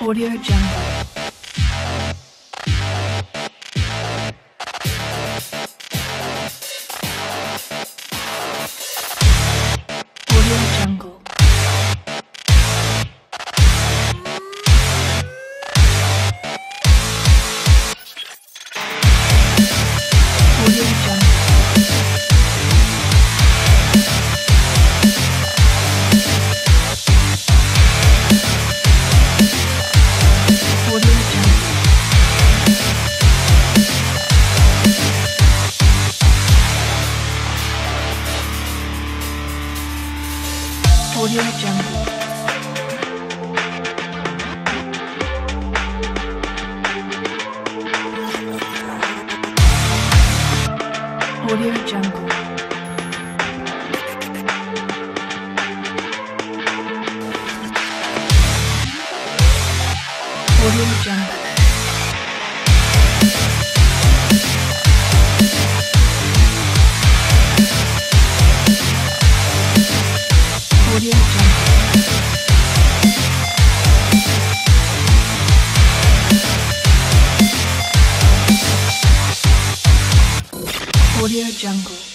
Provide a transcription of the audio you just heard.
Audio Jungle. Audio Jungle. Audio Jungle. Audio Jungle. Audio Jungle. Audio Jungle. Audio Jungle. Audio Jungle.